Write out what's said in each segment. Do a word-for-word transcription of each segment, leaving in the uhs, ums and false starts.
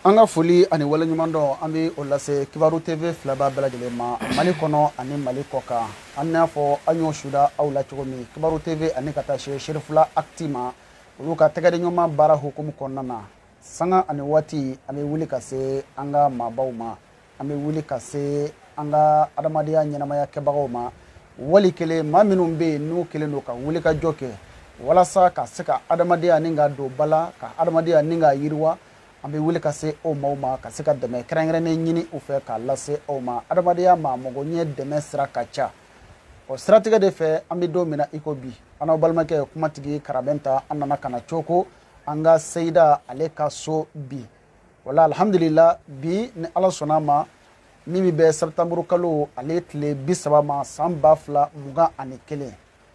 Anga foli ani wala nyumando ambi olase Kibaru T V flaba bela jelema mali kono ani mali koka anna fo anyo shuda awla chogomi Kibaru T V ani kata she shirfula actima luka tegade nyoma bara hukum konnana sanga ani wati ami wuli kase anga mabawma ami wuli kase anga adamadiya nyenamaya kebagoma wali kele maminum be nu kele no ka wuli ka joke wala sa ka seka adamadiya ninga do bala ka adamadiya ninga yirwa ambe wuli ka se o mauma ka se ka deme krengrene nyini u fe ka lase o ma adamadiya ma mogo nye deme sira ka cha o strategy de fe ambe do mina ikobi ana balmake kuma tigi karabenta anana kana choko anga seida aleka so bi wala alhamdulillah bi ni ala sonama mimi be septembre kalo aletle bisaba ma samba fla muga ani kele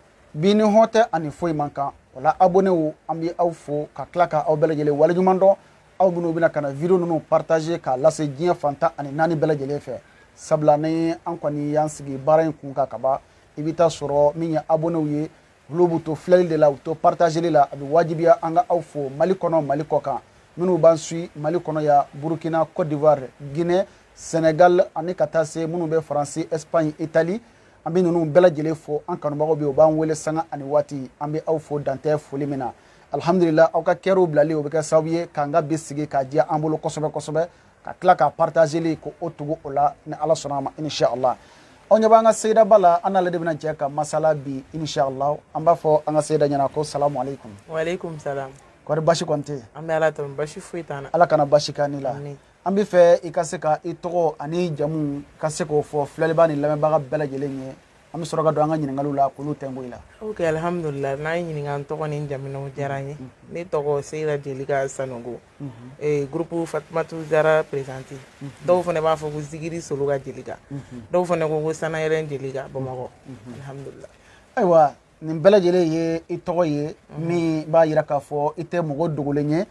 bi ni hote ani foi manka wala abonné wu ambi awfo ka klaka aw belejele wala jumando aw bunu bina kana video nunu partager ka lase diɲɛ fanta ani nani bɛɛ lajɛlen fɛ sabula ni an kɔni y'an sigi baara in kun ka kaba i bɛ taa sɔrɔ min ye abonnéw ye olu b'u to filɛli de la u to partageli la a bɛ wajibiya an ka aw fo mali kɔnɔ mali kɔ kan minnu b'an suit mali kɔnɔ ya burkina côte d'ivoire guinée sénégal ani ka taa se minnu bɛ faransi espagne italie an bɛ ninnu bɛɛ lajɛlen fo an kanubagaw bɛ u b'an wele sanga ani waati an bɛ aw fo dantɛ foli min na alhamdulillah aw ka kɛrɛw bilali o bɛ kɛ sababu ye k'an ka bi sigi k'a diya an bolo kosɛbɛ kosɛbɛ ka tila k'a partageli ko o tugu o la ni ala sɔnna a ma inshallah aw ɲɛ b'an ka seyida ba la an n'ale de bɛna jɛ ka masala bi inshallah an b'a fɔ an ka seyida ɲɛna ko salamu alaikum wa alaikum salam kɔri basi kɔni tɛ an bɛ ala tanu basi foyi t'an na ala kana basi k'an ni la an bɛ fɛ i ka se ka i tɔgɔ ani jamu ka se k'o fɔ filɛliba ni lamɛnbaga bɛɛ lajɛlen ye an bɛ sɔrɔ ka don an ka ɲininkaliw la k'olu tɛnku i la ok alhamdulillah n'a ye ɲininka n tɔgɔ ni n jaminaw diyara n ye ne tɔgɔ seyida jelika sanogo groupe fatumatu zara présidente dɔw fana b'a fɔ ko zigiri soloka jelika dɔw fana ko ko sanayɛlɛn jelika bamakɔ alhamdulillah ayiwa nin bɛɛ lajɛlen ye i tɔgɔ ye min b'a yira k'a fɔ i tɛ mɔgɔ dogolen ye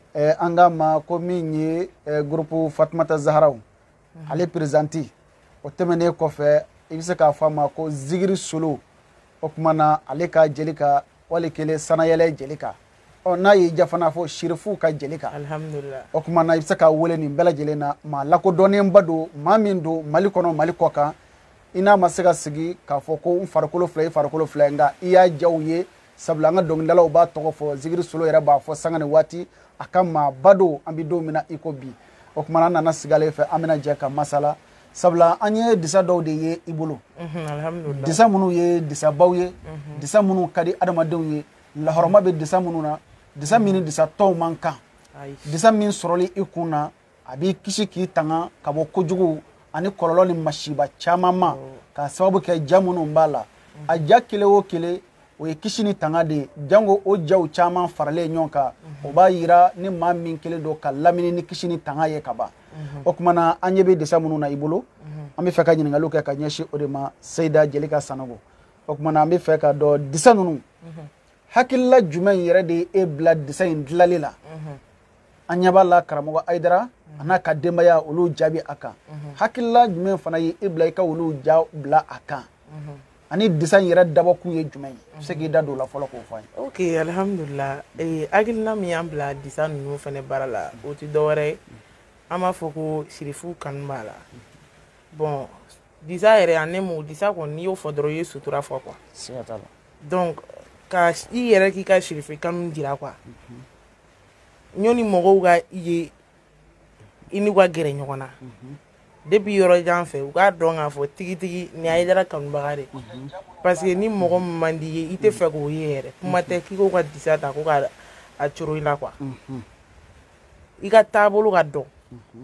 an k'a ma ko min ye groupe fatumata zaharaw ale présidente o tɛmɛnen kɔfɛ i bɛ se k'a fɔ a ma ko zigiri solo o tuma na ale ka jelika wali kelen sanayɛlɛ jelika ɔ n'a y'i ja fana fɔ shirifu ka jelika alhamdulillah o tuma na i bɛ se k'a wele nin bɛɛ lajɛlen na maa lakodɔnnenba don maa min don mali kɔnɔ mali kɔ kan i n'a ma se ka sigi k'a fɔ ko n farikolo filɛ i farikolo filɛ nka i y'a jaw ye sabula an ka dɔnkilidalaw b'a tɔgɔ fɔ zigiri solo yɛrɛ b'a fɔ sanga ni waati a ka maa ba don an bɛ don min na i ko bi o tuma na an nana sigi ale fɛ an bɛna jɛ ka masala sabula an ye disa dɔw de ye i bolo disa minnu ye disabaw ye disa minnu ka di adamadenw ye lahɔrɔma bɛ disa minnu na disa min ni disa tɔw man kan disa min sɔrɔli i kun na a b'i kisi k'i tanga ka bɔ kojugu ani kɔlɔlɔ ni masiba caman ma ka sababu kɛ ja minnu b'a la a ja kelen o kelen o ye kisi ni tanga de ye jango o jaw caman faralen ɲɔgɔn kan o b'a yira ni maa min kelen don ka lamini ni kisi ni tanga ye ka ban o tuma na an ɲɛ bɛ disa minnu na i bolo an bɛ fɛ ka ɲininkaliw kɛ ka ɲɛsin o de ma seyida jelika sanogo o tuma na an bɛ fɛ ka dɔn disa ninnu hakilila jumɛn yɛrɛ de ye e bila disa in dilali la an ɲɛ b'a la karamɔgɔ ayidara a n'a ka denbaya olu jaabi a kan hakilila jumɛn fana ye e bila i ka olu ja bila a kan ani disa in yɛrɛ dabɔkun ye jumɛn ye i bɛ se k'i da don o la fɔlɔ k'o fɔ an ye. ok alhamdulillah hakilina min y'an bila disa ninnu fana baara la o tɛ dɔwɛrɛ ye an b'a fɔ ko sirifu kanu b'a la bon disa yɛrɛ a ne m'o disa kɔni n'i y'o fɔ dɔrɔn i ye sutura fɔ quoi siga t'a la donc ka i yɛrɛ k'i ka sirifu kanu jira quoi ɲɔni mɔgɔw ka i ye i n'u ka gɛrɛ ɲɔgɔn na depuis yɔrɔ jan fɛ u k'a dɔn k'a fɔ tigitigi ni Ayidara kanubaga de parce que ni mɔgɔ min man di ye i tɛ fɛ k'o ye yɛrɛ kuma tɛ k'i k'o ka disa ta ko ka a coro i la quoi i ka taabolo ka dɔn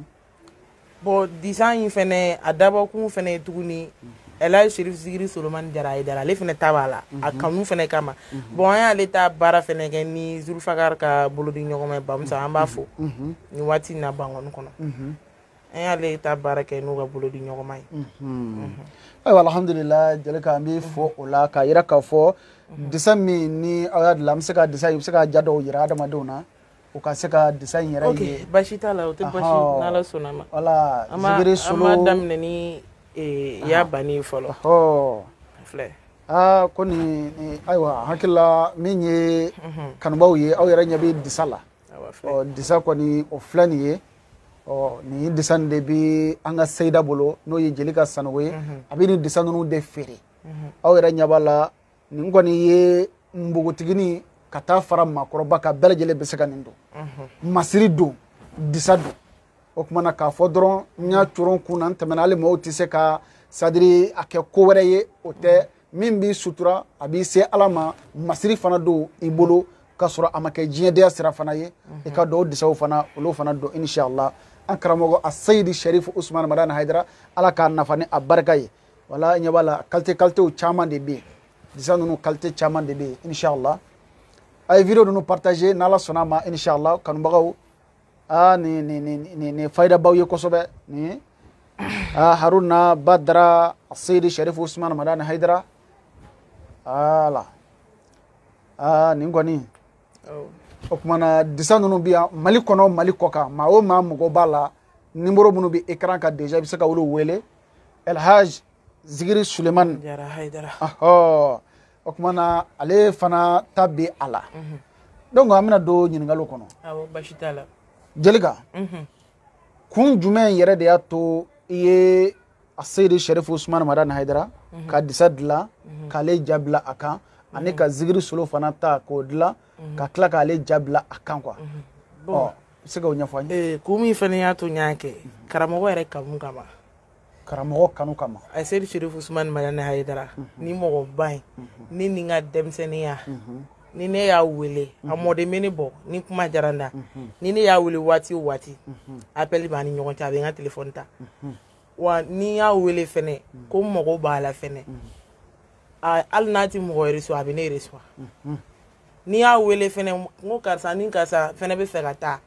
bon disa in fɛnɛ a dabɔkun fɛnɛ ye tuguni Elhaji Sherif Zigiri Solomani Jara Ayidara ale fɛnɛ ta b'a la a kanu fɛnɛ kama bon an y'ale ta baara fɛnɛ kɛ ni Zulfakar ka bolodi ɲɔgɔnma ye Bamusa an b'a fo ni waati in na Bangɔni kɔnɔ an y'ale ta baara kɛ n'u ka bolodi ɲɔgɔnma ye ayiwa alhamdulillah jelika an b'i fɔ o la k'a yira k'a fɔ disa min ni aw y'a dilan an bɛ se ka disa i bɛ se ka ja dɔw yira adamadenw na o ka se ka disa in yɛrɛ ye ok basi t'a la o tɛ basi n'ala sɔnna ma wala zigiri solo an b'a daminɛ ni y'a banni fɔlɔ filɛ aa ko nin ayiwa hakilila min ye kanubaw ye aw yɛrɛ ɲɛ bɛ disa la ɔ disa kɔni o filɛ nin ye ɔ nin disa de bi an ka Seyida bolo n'o ye Jeli ka Sanogo ye a bɛ nin disa ninnu de feere aw yɛrɛ ɲɛ b'a la nin kɔni ye npogotigini ka taa fara maakɔrɔba ka bɛɛ lajɛlen bɛ se ka nin don masiri don disa don o tuma na k'a fɔ dɔrɔn n y'a coron kun na n tɛmɛna hali maaw tɛ se ka sadiri a kɛ ko wɛrɛ ye o tɛ min b'i sutura a b'i se Ala ma masiri fana don i bolo ka sɔrɔ a ma kɛ diɲɛdenya sira fana ye i ka dɔn o disaw fana olu fana don inshallah an karamɔgɔ a Seyidi Sharif Usman Madani Haidara Ala k'a nafa ni a barika ye wala ɲɛ b'a la qualité qualitéw caman de bɛ yen disa ninnu qualité caman de bɛ yen inshallah a ye video ninnu partager n'Ala sɔnna a ma inshallah kanubagaw ah ni ni ni ni ni fayda baw ye kosɛbɛ ni ah Haruna Badara Seyidi Sharif Usman Madani Haidara ala ah nin kɔni o tuma na disa ninnu bi yan Mali kɔnɔ Mali kɔ kan maa o maa mɔgɔ b'a la numéro minnu bɛ écran kan déjà i bɛ se ka olu wele Elhaj Zigiri Suleiman Jara Haidara ahɔ o tuma na ale fana ta bɛ a la donc an bɛna don ɲininkaliw kɔnɔ awɔ basi t'a la Jelika kun jumɛn yɛrɛ de y'a to i ye a Seyidi Sharif Usman Madani Haidara ka disa dilan k'ale ja bila a kan ani ka Zigiri Solo fana ta k'o dilan ka tila k'ale ja bila a kan quoi ɔ i se k'o ɲɛfɔ an ye. kun min fana y'a to n y'a kɛ karamɔgɔ yɛrɛ kanu kama karamɔgɔ kanu kama a Seyidi Sharif Usman Madani Haidara ni mɔgɔba in ni nin ka denmisɛnninya ni ne y'a wele a mɔden bɛ ne bɔ ni kuma diyara n da ni ne y'a wele waati o waati appel b'a ni ɲɔgɔn cɛ a bɛ n ka téléphone ta wa ni y'a wele fɛnɛ ko mɔgɔ b'a la fɛnɛ hali n'a ti mɔgɔ reçoit a bɛ ne reçoit ni y'a wele fɛnɛ n ko karisa ni karisa fɛnɛ bɛ fɛ ka taa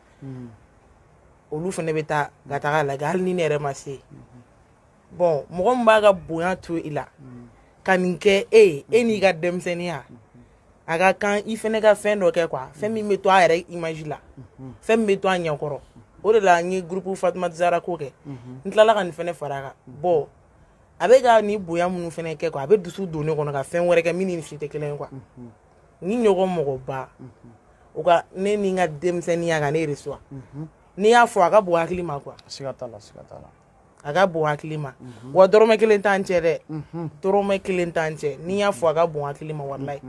olu fɛnɛ bɛ taa ka taga lajɛ hali ni ne yɛrɛ ma se bon mɔgɔ min b'a ka bonya to i la ka nin kɛ e ye e n'i ka denmisɛnninya a ka kan i fɛnɛ ka fɛn dɔ kɛ quoi fɛn min bɛ to a yɛrɛ image la fɛn min bɛ to a ɲɛkɔrɔ o de la n ye groupe Fatumata Zara ko kɛ n tilala ka nin fɛnɛ fara a kan bon a bɛ ka nin bonya minnu fɛnɛ kɛ quoi a bɛ dusu don ne kɔnɔ ka fɛn wɛrɛ kɛ min ni si tɛ kelen ye quoi ni ɲɔgɔn mɔgɔba o ka ne ni n ka denmisɛnninya ka ne reçoit n'i y'a fɔ a ka bon hakili ma quoi siga t'a la siga t'a la a ka bon hakili ma wa dɔrɔmɛ kelen t'an cɛ dɛ dɔrɔmɛ kelen t'an cɛ n'i y'a fɔ a ka bon hakili ma walayi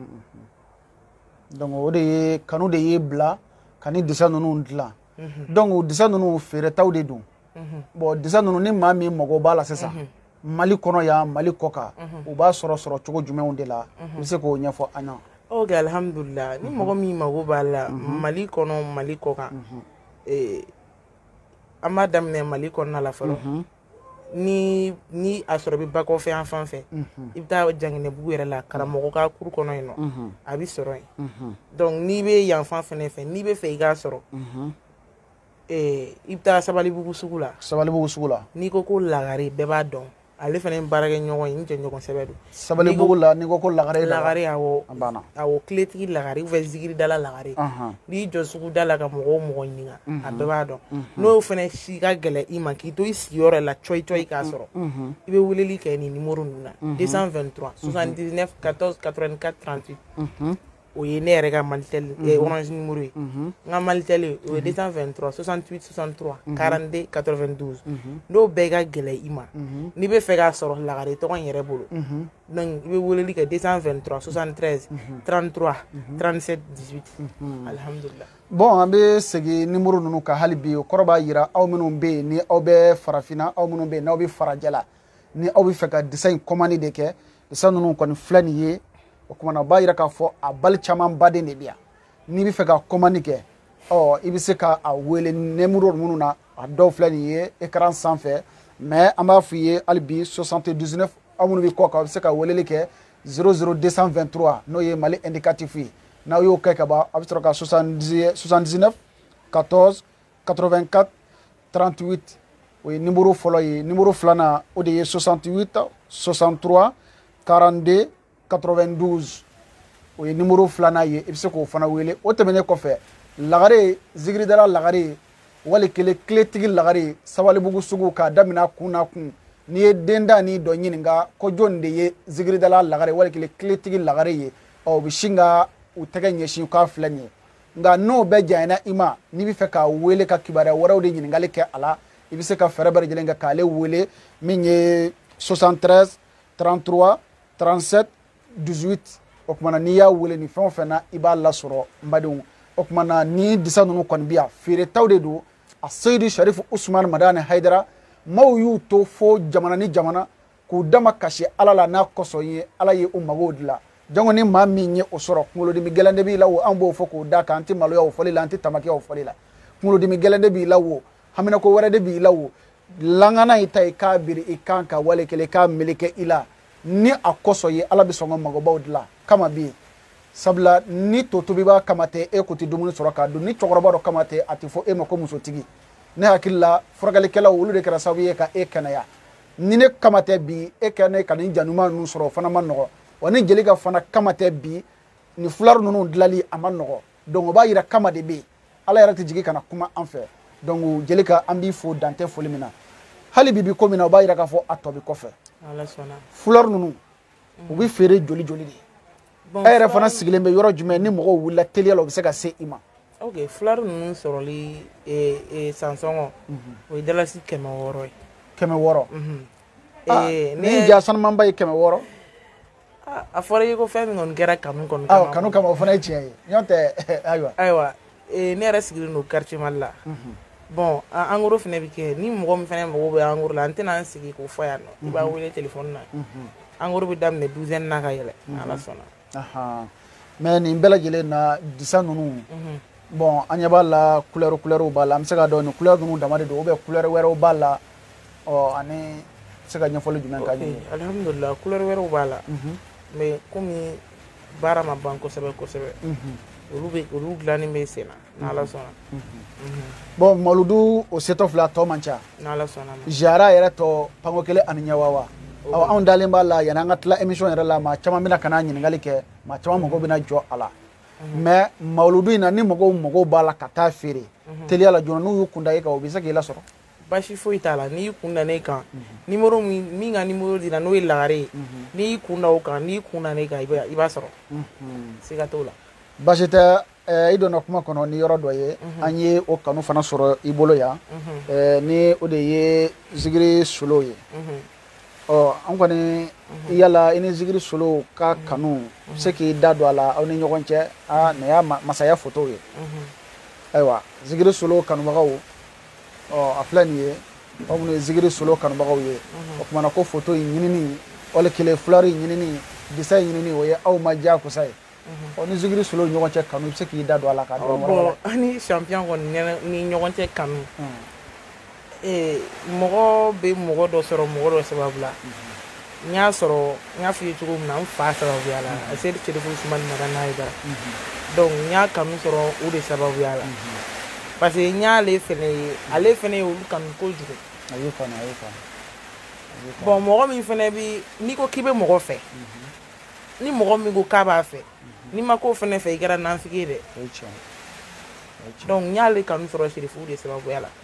donc o de ye kanu de ye bila ka ni disa ninnu dilan donc disa ninnu feeretaw de don bon disa ninnu ni maa min mago b'a la sisan Mali kɔnɔ yan Mali kɔ kan u b'a sɔrɔ sɔrɔ cogo jumɛnw de la i bɛ se k'o ɲɛfɔ an ɲɛ. ok alhamdulillah ni mɔgɔ min mago b'a la Mali kɔnɔ Mali kɔ kan an b'a daminɛ Mali kɔnɔna la fɔlɔ ni ni a sɔrɔ i bɛ bakɔfɛ yan fan fɛ i bɛ taa Janginɛbugu yɛrɛ la karamɔgɔ ka kuru kɔnɔ yen nɔ a bɛ sɔrɔ yen donc n'i bɛ yan fan fɛnɛ fɛ n'i bɛ fɛ i k'a sɔrɔ i bɛ taa Sabalibugu sugu la Sabalibugu sugu la n'i ko ko Lagare bɛɛ b'a dɔn ale fana ye baarakɛ ɲɔgɔn ye n cɛ ɲɔgɔn sɛbɛ don Sabalibugu la n'i ko ko Lagare Lagare awɔ awɔ kiletigi Lagare ou bien zikiridala Lagare n'i jɔ suguda la ka mɔgɔw mɔgɔ ɲininka a bɛɛ b'a dɔn n'o fana si ka gɛlɛn i ma k'i to i sigiyɔrɔ la coyi coyi k'a sɔrɔ i bɛ weleli kɛ nin numéro ninnu na deux cent vingt-trois soixante-dix-neuf quatorze quatre-vingt-quatre trente-huit o ye ne yɛrɛ ka Malitel orange numéro ye n ka Malitel o ye deux cent vingt-trois soixante-huit soixante-trois quarante-deux quatre-vingt-douze n'o bɛɛ ka gɛlɛn i ma n'i bɛ fɛ k'a sɔrɔ Lagare tɔgɔ in yɛrɛ bolo donc i bɛ weleli kɛ deux cent vingt-trois soixante-treize trente-trois trente-sept dix-huit alhamdulillah. bon an bɛ segin numéro ninnu kan hali bi o kɔrɔ b'a jira aw minnu bɛ yen ni aw bɛ farafinna aw minnu bɛ yen n'aw bɛ farajɛ la ni aw bɛ fɛ ka disa in commande de kɛ disa ninnu kɔni filɛ nin ye o kumana o b'a jira k'a fɔ a bali caman baden de bɛ yan n'i bɛ fɛ ka commande kɛ ɔ i bɛ se ka a wele numéro minnu na a dɔw filɛ nin ye écran sanfɛ mais an b'a f'i ye hali bi soixante-dix-neuf aw minnu bɛ kɔ kan a bɛ se ka weleli kɛ zéro zéro deux cent vingt-trois n'o ye Mali indicatif ye n'aw y'o kɛ ka ban a bɛ sɔrɔ ka soixante-dix-neuf quatorze quatre-vingt-quatre trente-huit o ye numéro fɔlɔ ye numéro filanan o de ye soixante-huit soixante-trois quarante-deux quatre-vingt-douze o ye numéro filanan ye i bɛ se k'o fana wele o tɛmɛnen kɔfɛ Lagare zikiridala Lagare wali kelen kiletigi Lagare Sabalibugu sugu k'a daminɛ kun na kun n'i ye den da ni dɔ ɲininka ko jɔn de ye zikiridala Lagare wali kelen kiletigi Lagare ye ɔ u bɛ sin ka u tɛgɛ ɲɛsin k'a filɛ nin ye nga no be jayna ima ni bi fe ka wele ka kibara waraw de nyingali ke ala ibi se ka fere bare jelen ga kale wele minye soixante-treize trente-trois trente-sept dix-huit o kuma ni ya wele ni fɛn o fɛn na i b'a lasɔrɔ n badenw o kuma na ni disa ninnu kɔni bi yan feere taw de don a Seydi Sharifu Usman Madani Haidara maaw y'u to fo jamana ni jamana k'u dama kasi ala la n'a kɔsɔn ye ala ye u magow dilan jango ni maa min ye o sɔrɔ kunkolodimi gɛlɛn de b'i la o an b'o fɔ k'o da kan an tɛ maloya o fɔli la an tɛ tamakiya o fɔli la kunkolodimi gɛlɛn de b'i la o haminako wɛrɛ de b'i la o langana i ta i k'a biri i kan ka wale kelen i k'a meleke i la ni a kɔsɔn ye ala bɛ sɔn ka magobaw dilan kama bi sabula ni to tobi b'a kama tɛ e ko tɛ dumuni sɔrɔ k'a dun ni cɛkɔrɔba dɔ kama tɛ a tɛ fɔ e ma ko musotigi ne hakili la furakɛlikɛlaw olu de kɛra sababu ye ka e kɛnɛya ni ne kama tɛ bi e ka ne ka nin januma ninnu sɔrɔ o fana ma nɔgɔ wa ni jeli ka fana kama tɛ bi ni fulari ninnu dilali a ma nɔgɔ donc o b'a yira kama de bɛ yen ala yɛrɛ tɛ jigin ka na kuma an fɛ donc jeli ka an b'i fo dantɛ foli min na hali bi bi ko min na o b'a yira k'a fɔ a tɔ bɛ kɔfɛ fulari ninnu u bɛ feere joli joli de e yɛrɛ fana sigilen bɛ yɔrɔ jumɛn ni mɔgɔw wulila teliya la u bɛ se ka se i ma ok fulari ninnu sɔrɔli san sɔngɔ o ye dalasi kɛmɛ wɔɔrɔ ye kɛmɛ wɔɔrɔ ni ja sanumanba ye kɛmɛ wɔɔrɔ a fɔra i ko fɛn min kɔni kɛra kanu kɔni kama kanu kama o fana ye tiɲɛ ye ɲɔn tɛ ayiwa ayiwa ne yɛrɛ sigilen don quartier Mali la bon en gros fana bɛ kɛ ni mɔgɔ min fana mago bɛ en gros la an tɛna an sigi k'o fɔ yan nɔ i b'a wele téléphone na en gros bɛ daminɛ douzaine na ka yɛlɛ ala sɔnna mais nin bɛɛ lajɛlen na disa ninnu bon an ɲɛ b'a la couleur couleur b'a la an bɛ se ka dɔn nin couleur ninnu dama de don ou bien couleur wɛrɛw b'a la ɔ ani se ka ɲɛfɔli jumɛn ka ɲɛ alhamdulillah couleur wɛrɛw b'a la mais komi baara ma ban kosɛbɛ kosɛbɛ olu bɛ olu dilanni bɛ sen na n'ala sɔnna bon maludu o setɔ fila tɔ man ca n'ala sɔnna ziyara yɛrɛ tɔ panko kelen ani ɲɛ wa wa awɔ anw dalen b'a la yanni an ka tila émission yɛrɛ la maa caman bɛna ka na ɲininkali kɛ maa caman mago bɛna jɔ a la mais maludu in na ni mɔgɔw mago b'a la ka taa feere teliya la joona n'u y'u kun da e kan o bɛ se k'i lasɔrɔ basi foyi t'a la n'i kun da ne kan numéro min min ka numéro dira n'o ye lagare ye n'i kun da o kan n'i kun da ne kan i b'a sɔrɔ siga t'o la basi tɛ i donna kuma kɔnɔ ni yɔrɔ dɔ ye an ye o kanu fana sɔrɔ i bolo yan ni o de ye Zigiri Solo ye ɔ an kɔni yala i ni Zigiri Solo ka kanu se k'i da don a la aw ni ɲɔgɔn cɛ aa nin y'a masaya foto ye ayiwa Zigiri Solo kanubagaw ɔ a filɛ nin ye aw minnu ye Zigiri Solo kanubagaw ye o kumana ko foto in ɲinini wali kelen fulari in ɲinini disa in ɲinini o ye aw ma diyagosa ye ɔ ni Zigiri Solo ni ɲɔgɔn cɛ kanu i bɛ se k'i da don a la k'a dɔn bon an ni champion kɔni ni ɲɔgɔn cɛ kanu mɔgɔ bɛ mɔgɔ dɔ sɔrɔ mɔgɔ dɔ sababu la n y'a sɔrɔ n y'a f'i ye cogo min na n fa sababuya la a Seydi Sharifu Usman Madani Haidara donc n y'a kanu sɔrɔ o de sababuya la parce que n y'ale fɛnɛ ye ale fɛnɛ ye olu kanu kojugu a y'o kanu a y'o kanu bon mɔgɔ min fɛnɛ bi n'i ko k'i bɛ mɔgɔ fɛ ni mɔgɔ min ko k'a b'a fɛ n'i ma k'o fɛnɛ fɛ i kɛra nafigi ye dɛ donc n y'ale kanu sɔrɔ Sharifu de sababuya la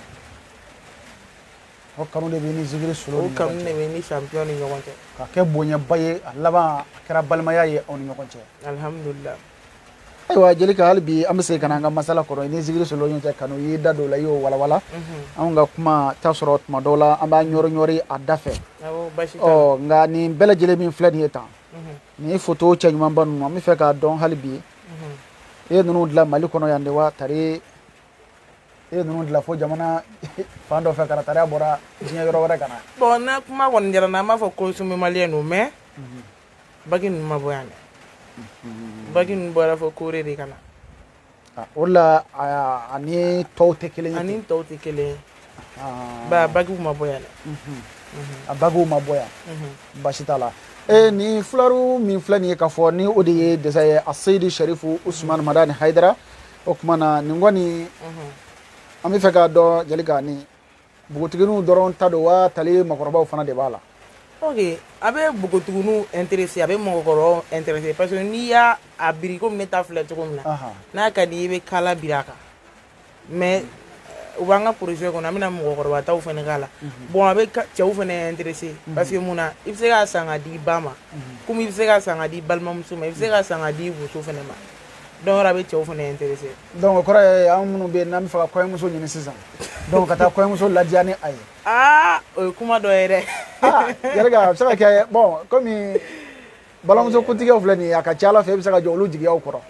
o kanu de bɛ ni Zigiri Solo o kanu de bɛ ni champion ni ɲɔgɔn cɛ ka kɛ bonyaba ye a laban a kɛra balimaya ye aw ni ɲɔgɔn cɛ alhamdulillah ayiwa Jelika hali bi an bɛ segin ka na an ka masala kɔrɔ ni Zigiri Solo ɲɔgɔn cɛ kanu y'i da don o la i y'o walawala anw ka kuma t'a sɔrɔ tuma dɔw la an b'a ɲɔri ɲɔri a da fɛ ɔ nka nin bɛɛ lajɛlen min filɛ nin ye tan nin foto cɛ ɲumanba ninnu an bɛ fɛ k'a dɔn hali bi e ye ninnu dilan Mali kɔnɔ yan de wa tari e ye ninnu dilan fo jamana fan dɔ fɛ ka na tari a bɔra diɲɛ yɔrɔ wɛrɛ ka na bon na kuma kɔni diyara n na an b'a fɔ consommer malien don mais bagi ninnu ma bɔ yan dɛ bagi ninnu bɔra fɔ Kore de ka na o la ani tɔw tɛ kelen ye ani tɔw tɛ kelen ye ba bagiw ma bɔ yan dɛ a bagiw ma bɔ yan basi t'a la e ni fularu min filɛ nin ye k'a fɔ ni o de ye desa ye a Seydi Sharifu Usman Madani Haidara o tuma na nin kɔni an bɛ fɛ k'a dɔn Jelika ni npogotigininw dɔrɔn ta don wa tali mɔgɔkɔrɔbaw fana de b'a la ok a bɛ npogotigininw intéressé a bɛ mɔgɔkɔrɔbaw intéressé parce que n'i y'a a biri komi ne ta filɛ cogo min na n'a ka di i bɛ kala biri a kan mais u b'an ka projet kɔnɔ an bɛna mɔgɔkɔrɔba taw fana k'a la bon a bɛ cɛw fana intéressé parce que mun na i bɛ se k'a san k'a di i ba ma komi i bɛ se k'a san k'a di i balimamuso ma i bɛ se k'a san k'a di i muso fana ma donc a bɛ cɛw fana intéressé donc o kɔrɔ ye an minnu bɛ yen n'an bɛ fɛ ka kɔɲɔmuso ɲini sisan donc ka taa kɔɲɔmuso ladiya ni a ye aa o ye kuma dɔ ye dɛ ah Jerika a bɛ se ka kɛ bon komi balimamuso kuntigiw filɛ nin ye a ka ca Ala fɛ i bɛ se ka jɔ olu jigiyaw kɔrɔ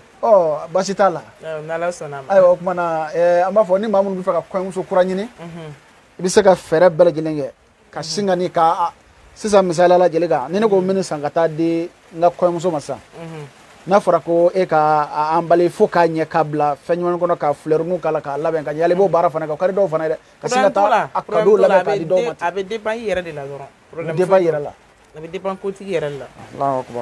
ɔ baasi t'a la n'Ala sɔnna ma ayiwa o tuma na an b'a fɔ ni maa minnu bɛ fɛ ka kɔɲɔmuso kura ɲini i bɛ se ka fɛɛrɛ bɛɛ lajɛlen kɛ ka sin ka ni ka sisan misaliya la Jelika ni ne ko minni san ka taa di n ka kɔɲɔmuso ma sisan n'a fɔra ko e ka an bali fo k'a ɲɛ k'a bila fɛn ɲuman kɔnɔ ka fleur k'a la k'a labɛn ka ɲɛ yali i b'o baara fana kɛ o ka di dɔw fana ye dɛ ka sin ka taa a cadeau labɛn k'a di dɔw ma ten a bɛ dépend i yɛrɛ de la dɔrɔn problème dépend i yɛrɛ la a bɛ dépend kotigi yɛrɛ de la Allahu akbar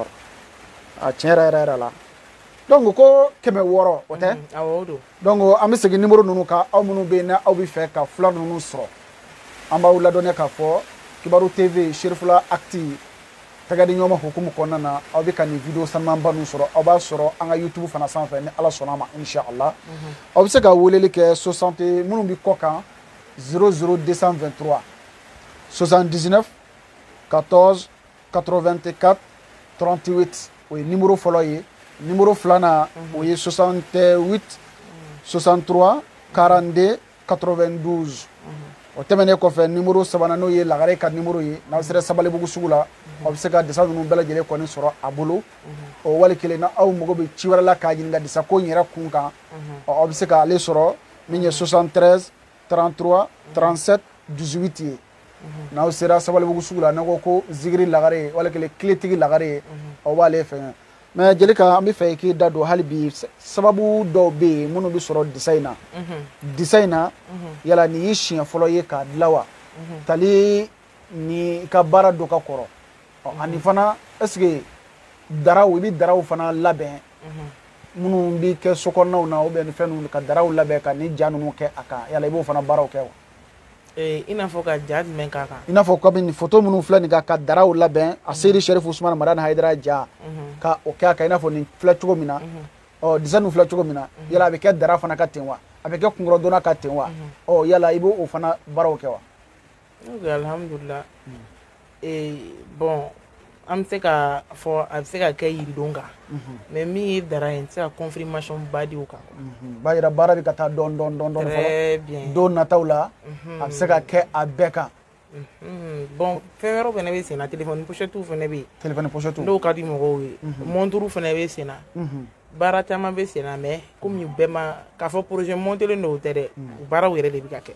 a tiɲɛ yɛrɛ yɛrɛ yɛrɛ la donc ko kɛmɛ wɔɔrɔ o tɛ awɔ o don donc an bɛ segin numéro ninnu kan aw minnu bɛ yen n'aw bɛ fɛ ka fleur ninnu sɔrɔ an b'aw ladɔnniya k'a fɔ Kibaru T V Sherifula Actu tɛgɛdi ɲɔgɔn hukumu kɔnɔna na aw bɛ ka nin video sanumanba ninnu sɔrɔ aw b'a sɔrɔ an ka YouTube fana sanfɛ ni Ala sɔnna a ma inshallah aw bɛ se ka weleli kɛ soixante minnu bɛ kɔ kan zéro zéro deux cent vingt-trois soixante-dix-neuf quatorze quatre-vingt-quatre trente-huit o ye numéro fɔlɔ ye numéro filanan o ye soixante-huit soixante-trois quarante-deux quatre-vingt-douze o tɛmɛnen kɔfɛ numéro sabanan n'o ye Lagare ka numéro ye n'aw sera Sabalibugu sugu la aw bɛ se ka disa ninnu bɛɛ lajɛlen kɔni sɔrɔ a bolo o wali kelen na aw mago bɛ ci wɛrɛ la k'a ɲininka disa ko in yɛrɛ kun kan aw bɛ se k'ale sɔrɔ min ye soixante-treize trente-trois trente-sept dix-huit ye n'aw sera Sabalibugu sugu la n'aw ko ko Zigiri Lagare wali kelen Kiletigi Lagare ye aw b'ale fɛngɛ mais Jelika an bɛ fɛ i k'i da don hali bi sababu dɔw bɛ yen minnu bɛ sɔrɔ disa in na disa in na yala nin y'i siɲɛ fɔlɔ ye k'a dilan wa tali ni i ka baara dɔ ka kɔrɔ ani fana est ce que daraw i bɛ daraw fana labɛn minnu bɛ kɛ sokɔnɔnaw na ou bien ni fɛn ninnu ka daraw labɛn ka ni ja ninnu kɛ a kan yala i b'o fana baaraw kɛ wa i n'a fɔ ka ja jumɛn k'a kan i n'a fɔ kabini photo minnu filɛ nin kan ka daraw labɛn a seydi Sherifu Usumana Madani Hayidara ja ka o kɛ a kan i n'a fɔ nin filɛ cogo min na ɔ disa ninnu filɛ cogo min na yala a bɛ kɛ dara fana ka ten wa a bɛ kɛ kunkɔrɔdonna ka ten wa ɔ yala i b'o fana baaraw kɛ wa ok alhamdulillah bon an bɛ se ka fɔ a bɛ se ka kɛ yiridon kan mais min ye dara ye n tɛ se ka confirmation ba di o kan b'a jira baara bɛ ka taa dɔɔni dɔɔni dɔɔni très bien don nataw la a bɛ se ka kɛ a bɛɛ kan bon fɛn wɛrɛw fana bɛ sen na téléphone pochette fana bɛ yen téléphone pochette n'o ka di mɔgɔw ye montre fana bɛ sen na baara caman bɛ sen na mais komi bɛɛ ma k'a fɔ projet montélen don o tɛ dɛ baaraw yɛrɛ de bɛ ka kɛ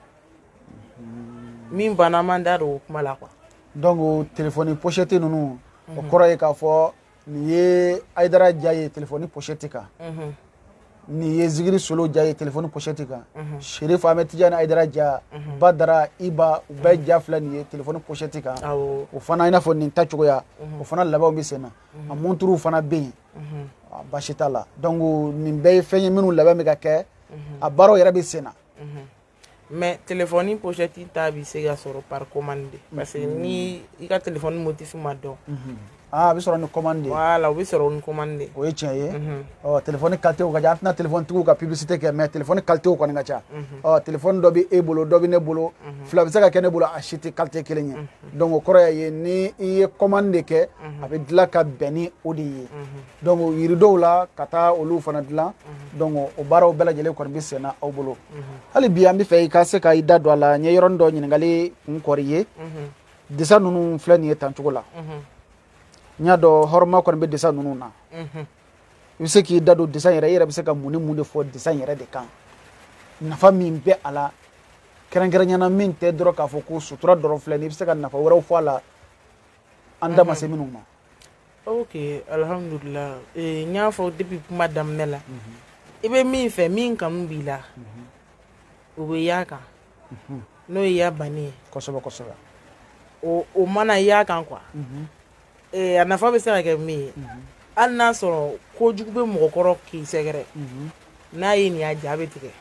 min banna man da don o kuma la quoi donc téléphone pochette ninnu o kɔrɔ ye k'a fɔ nin ye Hayidara ja ye téléphone pochette kan nin ye Zigiri Solo ja ye téléphone pochette kan Sherifu Ahmed Tijani Hayidara ja Badara Iba u bɛɛ ja filɛ nin ye téléphone pochette kan o fana i n'a fɔ nin ta cogoya o fana labɛnw bɛ sen na a monturuw fana bɛ yen baasi t'a la donc nin bɛɛ ye fɛn ye minnu labɛn bɛ ka kɛ a baaraw yɛrɛ bɛ sen na mais téléphone pochette ta bɛ se ka sɔrɔ par commande parce que ni i ka téléphone motif ma dɔn ah a bɛ sɔrɔ ni commande voilà o bɛ sɔrɔ ni commande o ye tiɲɛ ye ɔ téléphone qualité ka ca an tɛna téléphone tigiw ka publicité kɛ mais téléphone qualité kɔni ka ca ɔ téléphone dɔ bɛ e bolo dɔ bɛ ne bolo fila bɛ se ka kɛ ne bolo a si tɛ qualité kelen ye donc o kɔrɔ ye ni i ye commande kɛ a bɛ dilan ka bɛn ni o de ye donc yiridow la ka taa olu fana dilan donc o baaraw bɛɛ lajɛlen kɔni bɛ sen na aw bolo hali bi an bɛ fɛ i ka se ka i da don a la n ye yɔrɔnin dɔ ɲininkali kun kɔri ye disa ninnu filɛ nin ye tan cogo la n y'a dɔn hɔrɔnma kɔni bɛ disa ninnu na i bɛ se k'i da don disa yɛrɛ i yɛrɛ bɛ se ka mun ni mun de fɔ disa yɛrɛ de kan nafa min bɛ a la kɛrɛnkɛrɛnnenya min tɛ dɔrɔn k'a fɔ ko sutura dɔrɔn filɛ nin i bɛ se ka nafa wɛrɛw fɔ a la an da ma se minnu ma ok alhamdulillah n y'a fɔ depuis kuma daminɛ la i bɛ min fɛ min kanu b'i la o bɛ y'a kan n'o ye ya bannen ye kosɛbɛ kosɛbɛ o mana y'a kan quoi a nafa bɛ se ka kɛ min ye hali n'a sɔrɔ kojugu bɛ mɔgɔ kɔrɔ k'i sɛgɛrɛ n'a ye nin y'a ja a bɛ tigɛ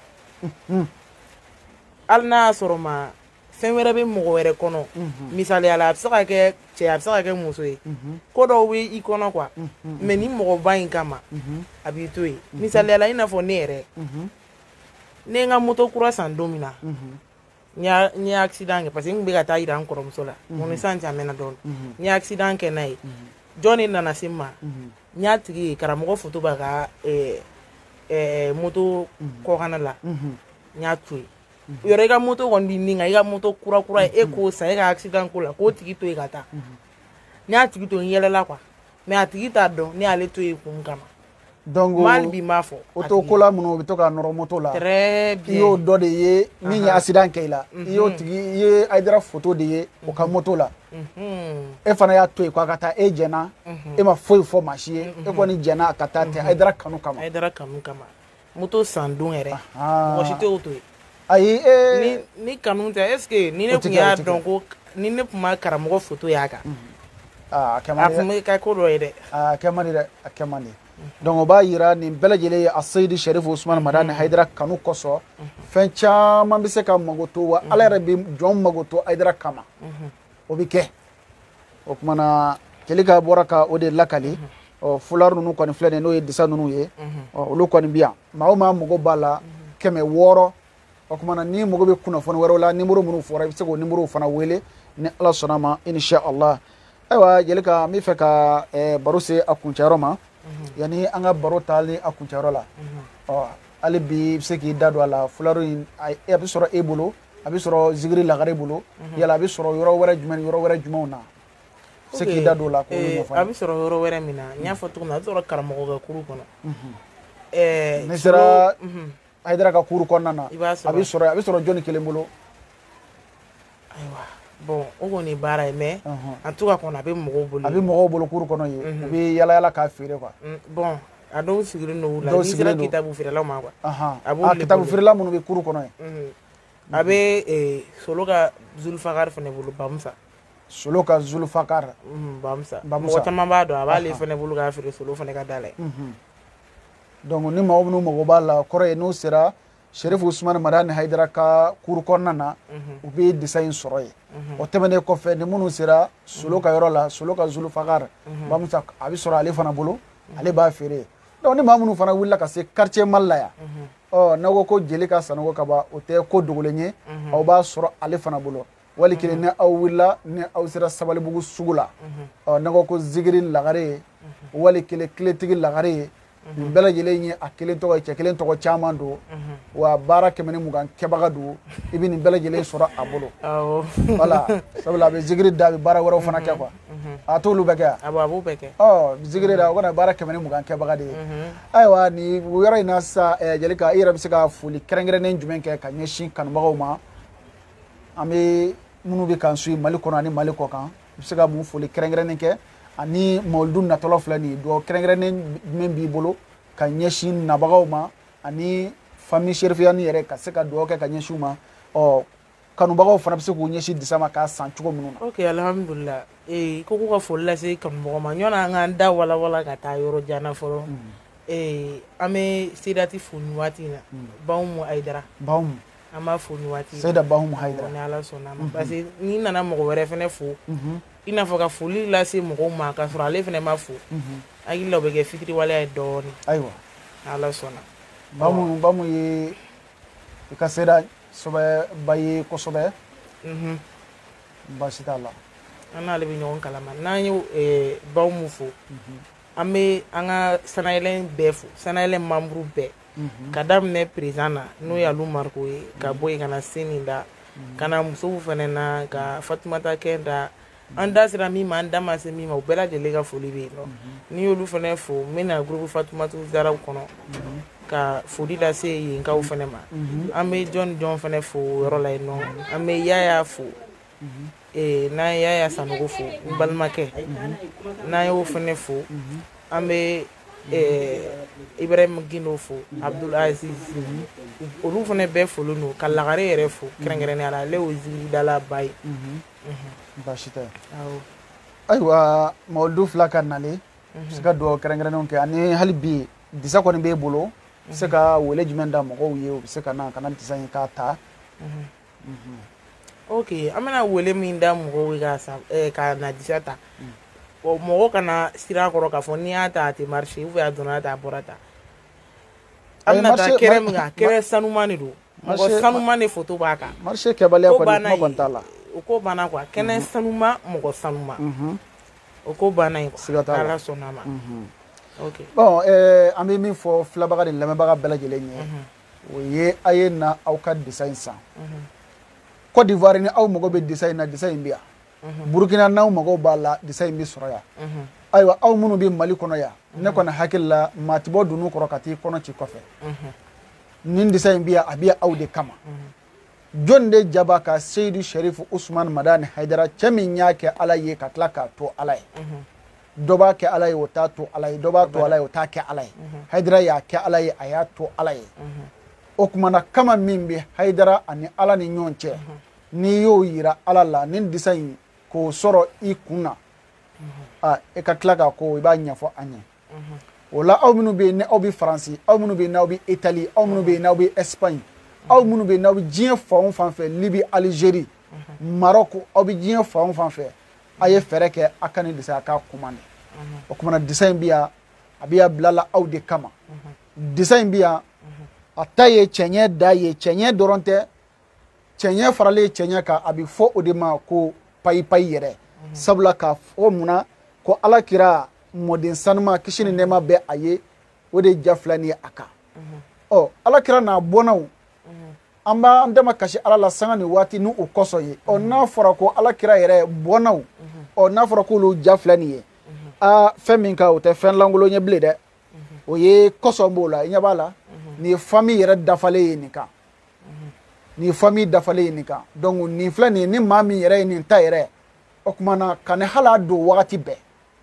hali n'a y'a sɔrɔ ma fɛn wɛrɛ bɛ mɔgɔ wɛrɛ kɔnɔ misaliya la a bɛ se ka kɛ cɛ a bɛ se ka kɛ muso ye ko dɔw bɛ i kɔnɔ quoi mais ni mɔgɔba in kama a b'i to yen misaliya la i n'a fɔ ne yɛrɛ ne ye n ka moto kura san don min na n ye accident kɛ parce que n bɛ ka taa yira n kɔrɔmuso la mun ni san cɛ a mɛnna dɔɔnin n ye accident kɛ n'a ye jɔn de nana se n ma n y'a tigi ye karamɔgɔ foto b'a ka moto kɔkana la n y'a to yen yɔrɔ i ka moto kɔni b'i nin kan i ka moto kura kura ye e k'o san e ka accident ko la k'o tigi to yen ka taa n y'a tigi to n yɛlɛla quoi mais a tigi t'a dɔn ne y'ale to yen kun kama donc mal bi m'a fɔ auto ko la minnu bɛ to ka nɔrɔ moto la très bien i y'o dɔ de ye min ye accident kɛ i la i y'o tigi i ye Haidara photo de ye o ka moto la e fana y'a to yen k'a ka taa e jɛna e ma foyi fɔ maa si ye e kɔni jɛna ka taa ten Haidara kanu kama Haidara kanu kama moto san don yɛrɛ mɔgɔ si t'o to yen ayi ni ni kanu tɛ est ce que ni ne tun y'a dɔn ko ni ne tun ma karamɔgɔ photo y'a kan a kɛ man di a tun bɛ kɛ ko dɔ ye dɛ a kɛ man di dɛ a kɛ man di donc o b'a yira nin bɛɛ lajɛlen ye a Seydi Sharif Usman Madani Haidara kanu kosɔn fɛn caman bɛ se ka mago to wa ala yɛrɛ bɛ jɔn mago to Haidara kama o bɛ kɛ o kumana Jelika bɔra ka o de lakali ɔ fulari ninnu kɔni filɛ nin n'o ye disa ninnu ye ɔ olu kɔni bɛ yan maa o maa mago b'a la kɛmɛ wɔɔrɔ o kumana ni mago bɛ kunnafoni wɛrɛw la nimero minnu fɔra i bɛ se k'o nimero fana wele ni ala sɔnna a ma insha Allah ayiwa Jelika n bɛ fɛ ka baro se a kuncɛyɔrɔ ma yani an ka baro taali a kuncɛyɔrɔ la ɔ hali bi i bɛ se k'i da don a la fulari in a bɛ sɔrɔ e bolo a bɛ sɔrɔ zikiri lagare bolo yala a bɛ sɔrɔ yɔrɔ wɛrɛ jumɛn ni yɔrɔ wɛrɛ jumɛnw na se k'i da don la k'olu ɲɛfɔ a bɛ sɔrɔ yɔrɔ wɛrɛ min na n y'a fɔ cogo min na a bɛ sɔrɔ karamɔgɔ ka kuru kɔnɔ ne sera Haidara ka kuru kɔnɔna na a bɛ sɔrɔ a bɛ sɔrɔ jɔnni kelen bolo ayiwa bon o kɔni baara ye mais en tout cas kɔni a bɛ mɔgɔw bolo a bɛ mɔgɔw bolo kuru kɔnɔ yen u bɛ yala yala k'a feere quoi bon a dɔw sigilen don u la n'i sera kitabu feerelaw ma quoi a b'olu le kitabu feerela minnu bɛ kuru kɔnɔ yen a bɛ Solo ka Zulfakar fana bolo Bamusa Solo ka Zulfakar Bamusa mɔgɔ caman b'a dɔn a b'ale fana bolo k'a feere Solo fana ka da la donc ni maa minnu mago b'a la kɔrɔ ye n'u sera Sharif Usman Madani Haidara ka kuru kɔnɔna na u bɛ disa in sɔrɔ yen o tɛmɛnen kɔfɛ ni minnu sera Solo ka yɔrɔ la Solo ka Zulfakar Bamusa a bɛ sɔrɔ ale fana bolo ale b'a feere donc ni maa minnu fana wulila ka se quartier Mali la yan ɔ n'a ko ko Jelika Sanogo ka ban o tɛ ko dogolen ye aw b'a sɔrɔ ale fana bolo wali kelen ni aw wulila ni aw sera Sabalibugu sugu la ɔ n'a ko ko zikiri lagare ye wali kelen kiletigi lagare ye nin bɛɛ lajɛlen ye a kelen tɔgɔ ye cɛ kelen tɔgɔ caman don wa baara kɛmɛ ni mugan kɛbaga don i bɛ nin bɛɛ lajɛlen sɔrɔ a bolo voilà sabula a bɛ zikiri da a bɛ baara wɛrɛw fana kɛ quoi a t'olu bɛɛ kɛ yan a b'o bɛɛ kɛ ɔ zikiri da o kana baara kɛmɛ ni mugan kɛbaga de ye ayiwa nin yɔrɔ in na sisan Jelika i yɛrɛ bɛ se ka foli kɛrɛnkɛrɛnnen jumɛn kɛ ka ɲɛsin kanubagaw ma an bɛ minnu bɛ k'an suit Mali kɔnɔ ani Mali kɔ kan i bɛ se ka mun foli kɛrɛnkɛrɛnnen kɛ ani mawuludu natɔla filɛ nin ye dugawu kɛrɛnkɛrɛnnen jumɛn b'i bolo ka ɲɛsin nabagaw ma ani famille Sherifiyani yɛrɛ ka se ka dugawu kɛ ka ɲɛsin u ma ɔ kanubagaw fana bɛ se k'u ɲɛsin disa ma k'a san cogo minnu na. ok alhamdulilah ee ko k'u ka foli lase kanubagaw ma ɲɔni an k'an da walawala ka taa yɔrɔ jan na fɔlɔ ee an bɛ Seydati fo nin waati in na Bahumu Haidara Bahumu an b'a fo nin waati Seyda Bahumu Haidara ni ala sɔnna ma parce que n'i nana mɔgɔ wɛrɛ fɛnɛ fo i n'a fɔ ka foli lase mɔgɔw ma k'a sɔrɔ ale fɛnɛ ma fo hakili la o bɛ kɛ fitiriwaleya ye dɔɔnin ayiwa ala sɔnna Bahumu Bahumu ye i ka Seyda sɔbɛba ye kosɛbɛ baasi t'a la an n'ale bɛ ɲɔgɔn kalama n'an ye Bahumu fo an bɛ an ka sanayɛlɛn bɛɛ fo sanayɛlɛn membre bɛɛ ka daminɛ président na n'o ye Alu Mariko ye ka bɔ yen ka na Seni da ka na musow fɛnɛ na ka Fatumata Kɛnta an da sera min ma an da ma se min ma u bɛɛ lajɛlen ka foli bɛ yen nɔ n'i y'olu fɛnɛ fo n bɛ na groupe Fatumata Zaraw kɔnɔ ka foli lase yenkaw fɛnɛ ma an bɛ jɔn jɔn fɛnɛ fo yɔrɔ la yen nɔ an bɛ Yaya fo ee n'an ye Yaya Sanogo fo n balimakɛ n'an y'o fɛnɛ fo an bɛ Ibrahima Gindo fo Abdul Aziz olu fɛnɛ bɛɛ folen don ka Lagare yɛrɛ fo kɛrɛnkɛrɛnnenya la ale y'o zikiridala ba ye baasi tɛ ayiwa mawuludu fila ka nalen se ka dugawu kɛrɛnkɛrɛnnenw kɛ ani hali bi disa kɔni b'e bolo se ka wele jumɛn da mɔgɔw ye u bɛ se ka na ka na disa in k'a ta ok an bɛna wele min da mɔgɔw ye ka na disa ta mɔgɔ kana sira kɔrɔ k'a fɔ n'i y'a ta a tɛ marché ou bien a donna ta a bɔra ta an bɛna taa kɛrɛ min kan kɛrɛ sanuman de don mɔgɔ sanuman de photo b'a kan marché kɛbaliya kɔni kuma kɔni t'a la o ko banna quoi kɛnɛ sanuman mɔgɔ sanuman o ko banna yen quoi ala sɔnna a ma ok bon euh an bɛ min fɔ filabaga ni lamɛnbaga bɛɛ lajɛlen ye o ye a ye na aw ka design san Côte d'Ivoire ni aw mago bɛ design na design bɛ yan Burkina n'aw mago b'a la design bɛ sɔrɔ yan ayiwa aw minnu bɛ Mali kɔnɔ yan ne kɔni hakili la maa tɛ bɔ dunun kɔrɔ ka t'i kɔnɔ ci kɔfɛ nin design bɛ yan a bɛ aw de kama jɔn de jaba ka Seyidu Sherifu Usman Madani Haidara cɛ min y'a kɛ Ala ye ka tila k'a to Ala ye dɔ b'a kɛ Ala ye o t'a to Ala ye dɔ b'a to Ala ye o t'a kɛ Ala ye Haidara y'a kɛ Ala ye a y'a to Ala ye o kumana kama min bɛ Haidara ani Ala ni ɲɔgɔn cɛ n'i y'o yira Ala la nin design k'o sɔrɔ i kun na ah e ka tila k'a ko i b'a ɲɛfɔ an ye o la aw minnu bɛ yen ni aw bɛ Faransi aw minnu bɛ yen n'aw bɛ Italie aw minnu bɛ yen n'aw bɛ Espagne aw minnu bɛ yen n'aw bɛ diɲɛ fan o fan fɛ Libi Algérie Maroc aw bɛ diɲɛ fan o fan fɛ a ye fɛɛrɛ kɛ a ka nin design a k'a commandé o kumana design bɛ yan a bɛ yan bila la aw de kama design bɛ yan a ta ye cɛɲɛ da ye cɛɲɛ dɔrɔn tɛ cɛɲɛ faralen cɛɲɛ kan a bɛ fɔ o de ma ko payi payi yɛrɛ sabula k'a fɔ munna ko Ala kira mɔden sanuma kisi ni nɛɛma bɛ a ye o de ja filɛ nin ye a kan ɔ Ala kira n'a bɔnnaw an b'an dama kasi Ala la sanga ni waati ni o kɔsɔn ye ɔ n'a fɔra ko Ala kira yɛrɛ bɔnnaw ɔ n'a fɔra k'olu ja filɛ nin ye aa fɛn min kan o tɛ fɛn lankolon ye bilen dɛ o ye kɔsɔn b'o la i ɲɛ b'a la nin ye famille yɛrɛ dafalen ye nin kan nin ye famille dafalen ye nin kan donc nin filɛ nin ye ni maa min yɛrɛ ye nin ta yɛrɛ o kumana ka ne hal'a don wagati bɛɛ